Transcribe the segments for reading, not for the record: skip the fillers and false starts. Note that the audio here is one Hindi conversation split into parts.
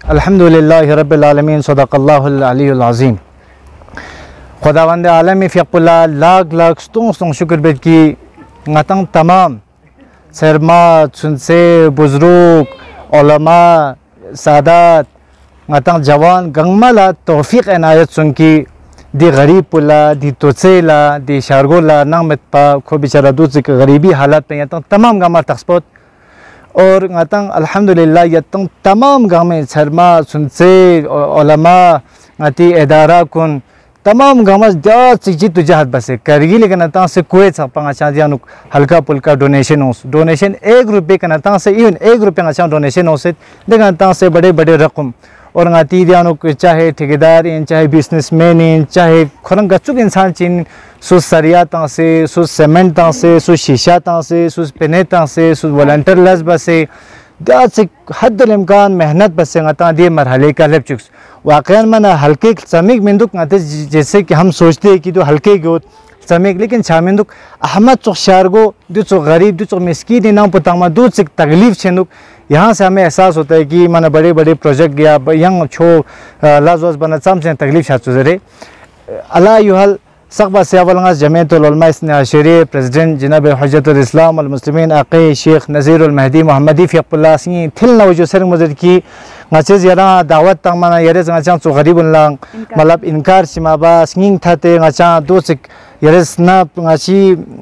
अल्हम्दुलिल्लाहि रब्बिल आलमीन सदक़ल्लाहुल अलीयुल अज़ीम। खुदावंद आलम फ़िक़ुल्ला लाख लाख स्तों शुक्र बेद की ngатang तमाम शर्मा सुनसे बुजुर्ग उलमा सादात ngатang जवान गंगमाला तौफीक इनायत सुन की दी गरीब पुला दी तोसेला दी शारगोला नामत पा खो बेचारा दूसरे के गरीबी हालत में ngатang तमाम गामा तस्पोत और ngатang अल्हम्दुलिल्लाह यतंग तमाम गामे शर्मा सुनसे उलमा ngati इदारा कुन तमाम गामा जात चीज़ तुझात बसे करगी लेकिन नता से कोई सा पंगाचा दियानुक हल्का पुल्का डोनेशन ₹1 रुपये का नता से इवन ₹1 का डोनेशन हो से देखा नता से बड़े बड़े रकम और ngati दियानुक चाहे ठेकेदार इन चाहे बिजनेसमैन इन चाहे खुरंग गचुक इंसान चिन सुस सरिया ता से सुस सीमेंट ता से सुस शीशा ता से सुस पेने ता से सुस वॉलंटियर लस बसे जात से हद इम्कान मेहनत बसे ngata दिए मरहले का लेप चुक्स वाकई में हल्के समीक मिंदुक ngate जैसे कि हम सोचते हैं कि तो हल्के गोत समीक लेकिन छामिंदुक अहमद चौशारगो दो गरीब दो मिस्कीन नाम पतामा दूध से तकलीफ छेंदुक यहाँ से हमें एहसास होता है कि मैंने बड़े बड़े प्रोजेक्ट गया यंग छो लाजवाज बना चाम से तकलीफ छात सुजरे अला युहल सकबा सियावलंगा जमीयतुल उलमा इस्नाशरी प्रेसिडेंट जनाब हजरतुल इस्लाम अल मुस्लिमीन आक़ी शेख नज़ीरुल महदी मोहम्मदी फ़िक़ुल्लाह सिंह थिल नवजो सर मजद की ngachez yara dawat tang mana yares ngachang so garibun lang malap inkar simaba singing thate ngacha dosik yares na ngachi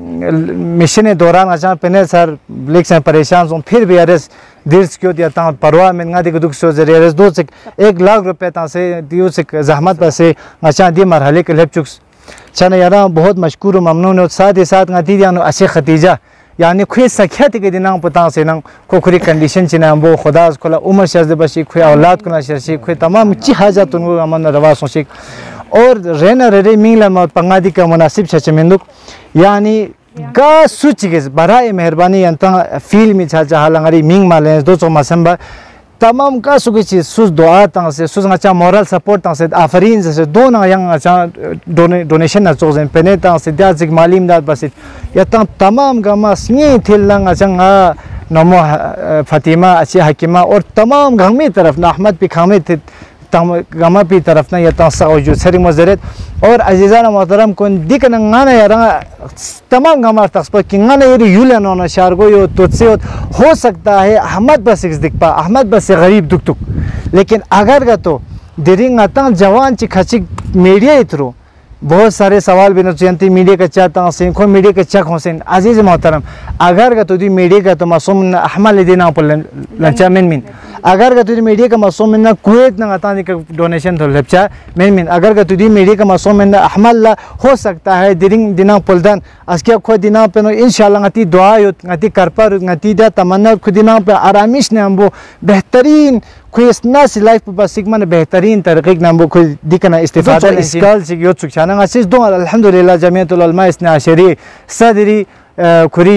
mission दौरान ngacha pene sar लेक से परेशान सो फिर भी यारेस दिल्स क्यों दिया ता परवाह में ngadi को दुख सो यारेस दosik ₹1,00,000 ता से दियो से जहमत से ngacha दी मरहले के लेप चुक्स चने यारा बहुत मशकूर ममनून और साथ ही साथ ngati दियानो अच्छे खतीजा यानी खुद सख्या के दिन पता से नंग खुरी कंडीशन चिना वो खुदा खुला उम्र शर्ज बशी खुद औलाद को शर्शी खुद तमाम ची हाजत उनको अमन रवा सोशिक और रहना रे मिंगला पंगादी का मुनासिब छचमिंदुक यानी गा सुच के बराए मेहरबानी अंत फील में छा हालंगारी मिंग माले दो मसंबा तमाम का सुखी चीज सुस दुआ तंग से सुस अच्छा मोरल सपोर्ट तंग से आफरीन से दो ना यंग अच्छा डोनेशन ना चोज़ें पेने तंग से दिया जिक मालिम दाद बस या तमाम गामा स्नी थिलंग अच्छा नमो फातिमा अच्छी हकीमा और तमाम गंगी तरफ ना अहमद पिखामे थे गामा पी तरफ ना या साउजू सरी मजरत और अजीज़ाना मोहतरम कौन दिक नंगाना यारा तमाम गामा तस्पर किंगाना ये यूला नोना शारगो यो तुझसे हो सकता है अहमद बस दिख पा अहमद बस गरीब दुख दुख लेकिन अगर का तो दिरिंग आता जवान ची खचिक मीडिया इतरो बहुत सारे सवाल भी नचयंती मीडिया का चाहता हूँ खो मीडिया का चक हुसैन अजीज़ मोहतरम अगर का तो दी मीडिया का तो मासूम अहमद ले देना पर लंचा मिन अगर का तुझे मीडिया का मासूम ना कुवैत ना आता का डोनेशन तो लेपचा मिन अगर का तुझे मीडिया का मासूम ना अहमद ला हो सकता है दिरिंग दिना पुलदान अस्किया खो दिना पे इंशाल्लाह ngati दुआ यो ngati करपर ngati दा तमन्ना खुद दिना पे आरामिश ने हम वो बेहतरीन कोई इतना सी लाइफ पर सिगमन बेहतरीन तरीके ना वो कोई दिखना इस्तेफादा इसकाल से यो चुकाना ngasiz दो अल्हम्दुलिल्लाह जमीयतुल उलमा इस्नाशरी सदरी खुरी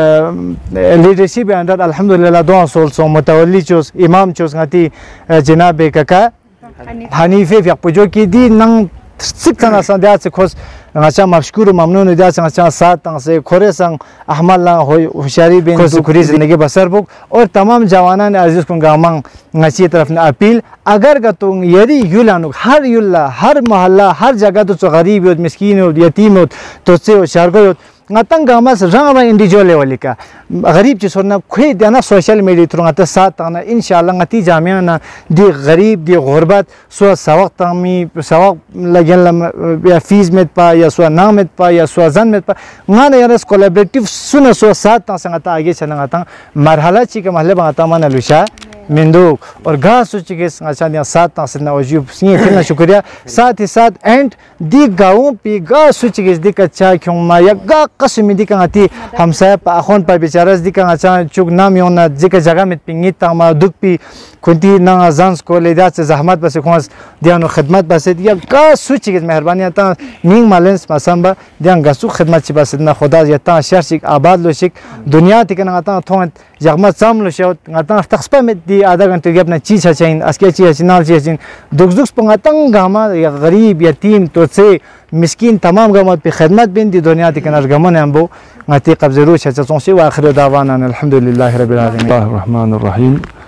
लीडरशिप अंडर अल्हम्दुलिल्लाह दो सोल सो मुतवल्ली चोस इमाम चोस ngati जनाब काका हनीफे जो की दी नंग सिक्तना संध्या से खोस ngasa मशकूर ममनून दिया से ngasa साथ तंग से खोरे संग अहमद ला होशियारी बिन खुरी जिंदगी बसर बुक और तमाम जवाना ने अजीज को गामंग ngasi तरफ ने अपील अगर का तुम यदि युलानुक हर युल्ला हर मोहल्ला हर जगह तो गरीब हो मिस्कीन हो यतीम हो तो से शारगो हो ngатang gamas rang individual level का गरीब चीज़ होना खुद देना सोशल मीडिया थ्रू ngata साथ ताना इंशाल्लाह ngati जामिया ना दी गरीब दी गुरबत सो सवक तामी सवक लगन या फीस में पा या सो नाम में पा या सो जन में पा ngana यारस कोलैबोरेटिव सुन सो साथ ता संगता आगे चलना ngata मरहला ची के महले ngata mana लुशा मिंदुक और घास सुच के संगता साथ ता से ना वजू सिंह इतना शुक्रिया साथ ही साथ एंड दी गाँव पे घास सुच के दी कच्चा क्यों मा या गा कसम दी कहती हम सब अखोन पर बेचारस दी कहना चुक नाम योना जिक जगह में पिंगी तामा दुख पी खुदी ना जांस को ले जा से जहमत बस खोस दियानो खिदमत बस दिया का सुच के मेहरबानी ता मिंग मालेंस मसंबा दिया गसु खिदमत ची बस ना खुदा यता शर्शिक आबाद लोशिक दुनिया तिकना ता थोन जगमत साम लो शोत ngata तखसपा में दी आधा घंटे के अपना चीज चाहिए अस्के चीज नाल चीज दुख दुख पंगतंग गामा या गरीब यतीम तो से मिस्किन तमाम गमत पे खिदमत बिन दी दुनिया के कनर गमन हमबो ngati qabziru cha cha sonsi wa akhiru dawana alhamdulillahi rabbil alamin Rahman रहीम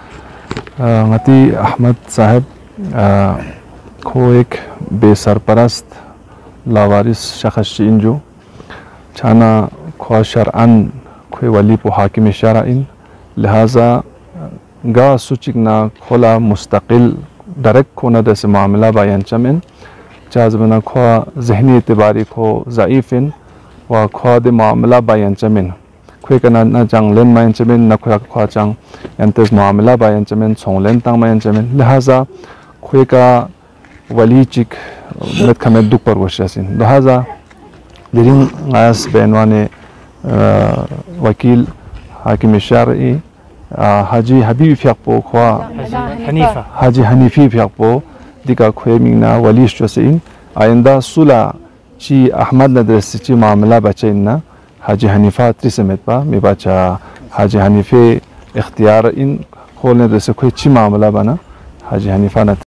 ngati Ahmad Sahib ko ek besarparast lawaris shakhs injo chana खो शरअन खोई वली पो हाकिम शरइन लिहाजा गा सुचिकना खोला मुस्तकिल डायरेक्ट खोना दस मामला बायंचमें चाजबना खो जहनी इतबारी खो ज़ाइफिन व खो दे मामला बायंचमें खोई कना ना जंगलेन मायंचमें न खोया खो जंग एंतस मामला बायंचमें सोंगलेन तंग मायंचमें लिहाजा खोई का वली चिक मत खमें दुख पर वशासिन लिहाजा दिरिंग आयस बेनवाने वकील हाकिम शरई हाजी हबीब फियाकपो ख्वा हाजी हनीफी फियाकपो दिका खोए मिंगना वलीश जोसेइन आइंदा सुला ची अहमद नदरस ची मामला बचेना हाजी हनीफा त्रिसमेत पा मेबाचा हाजी हनीफे इख्तियार इन खोलने दरस खोए ची मामला बना हाजी हनीफा न